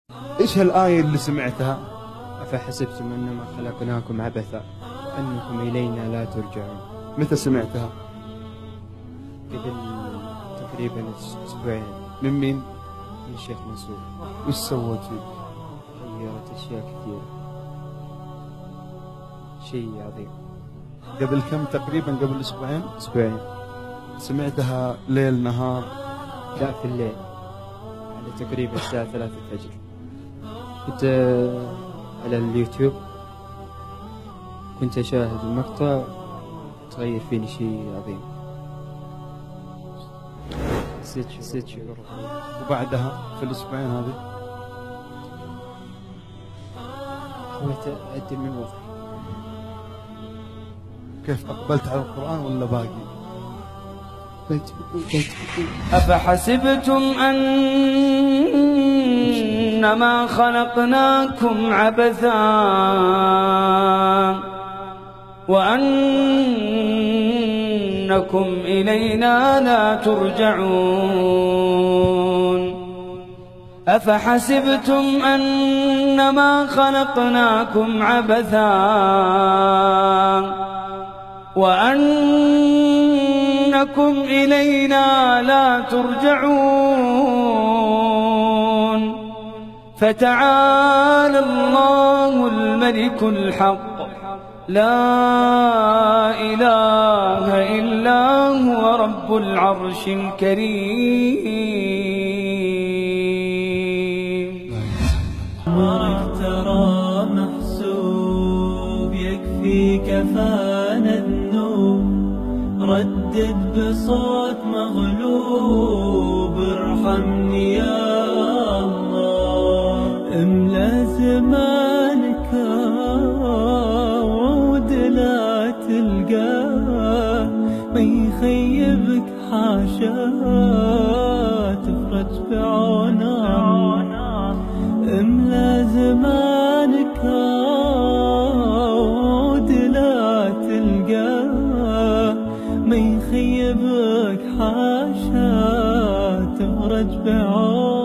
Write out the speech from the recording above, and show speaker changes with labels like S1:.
S1: إيش هالآية اللي سمعتها؟
S2: أفحسبتم أنما خلقناكم عبثا وأنكم إلينا لا ترجعون.
S1: متى سمعتها؟
S2: قبل تقريبا أسبوعين.
S1: من مين؟
S2: من الشيخ منصور.
S1: وش سوت فيك؟
S2: غيرت أشياء كثيرة، شيء عظيم.
S1: قبل كم تقريبا؟ قبل أسبوعين. سمعتها ليل نهار؟
S2: لا، في الليل على تقريبا الساعة 3 الفجر. كنت على اليوتيوب، كنت أشاهد المقطع تغير فيني شيء عظيم. حسيت شعور.
S1: وبعدها في الأسبوعين هذه
S2: حاولت أعدل من وضعي.
S1: كيف أقبلت على القرآن ولا باقي؟
S3: أفحسبتم أنما خلقناكم عبثا وأنكم إلينا لا ترجعون. أفحسبتم أنما خلقناكم عبثا وأنكم إلينا لا ترجعون. فتعالى الله الملك الحق، لا إله إلا هو رب العرش الكريم.
S4: أمرك ترى محسوب، يكفي كفانا الذنوب. ردد بصوت مغلوب، ارحمني يا الله. املا زمانك وعود لا تلقاه، ما يخيبك حاشا تفرج بعونه. املا زمانك وعود لا تلقاه، ما يخيبك حاشا تفرج بعونه.